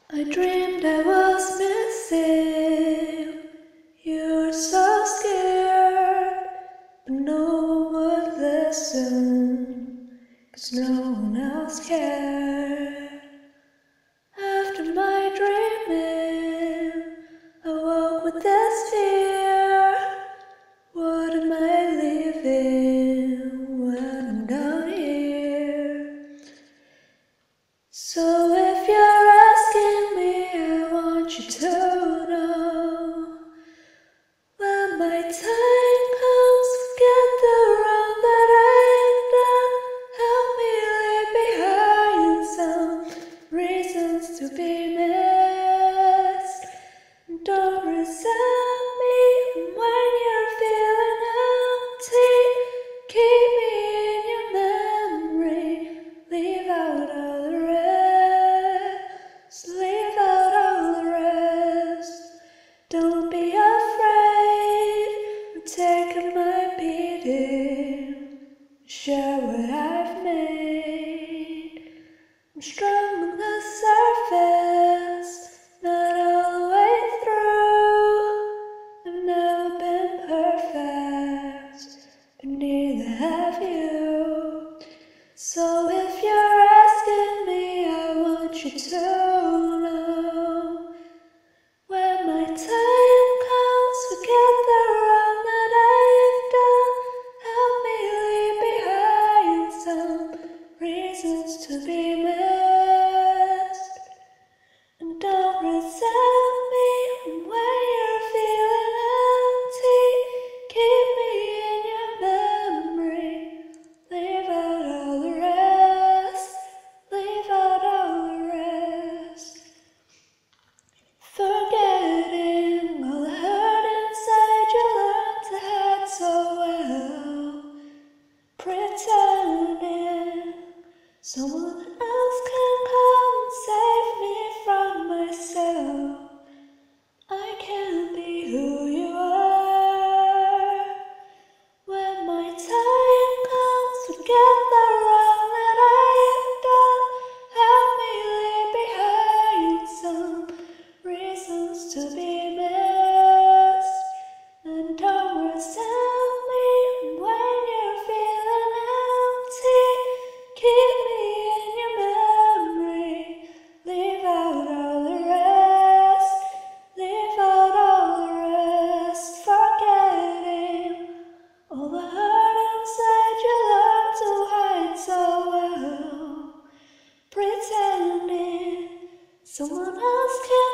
I dreamed I was missing. You're so scared, but no one would listen, 'cause no one else cared. After my dreaming, I woke with this fear. What am I leaving when I'm down here? So if you're asking me, I want you to know, when my time comes, forget the wrong that I've done. Help me leave behind some reasons to be missed. And don't resent me when you're feeling empty. Keep me in your memory. Leave out all the rest. Leave out all the rest. Don't be afraid of taking my beating. Share what I've made. I'm strong on the surface, not all the way through. I've never been perfect, but neither have you. So if you're asking me, I want you to know, when my time comes, forget the wrong that I've done. Help me leave behind some reasons to be missed. And don't resent me when you're feeling empty. Keep me in your memory. Leave out all the rest. Leave out all the rest. Forgetting all the hurt inside you learned to hide so well. Pretending someone else can come and save me from myself. I can't be who you are. When my time comes, forget the wrong that I've done. Help me leave behind some reasons to be missed. And don't resent me when you're feeling empty. Keep me in your memory. Leave out all the rest. Leave out all the rest. Forgetting all the hurt inside you learned to hide so well. Pretending someone else can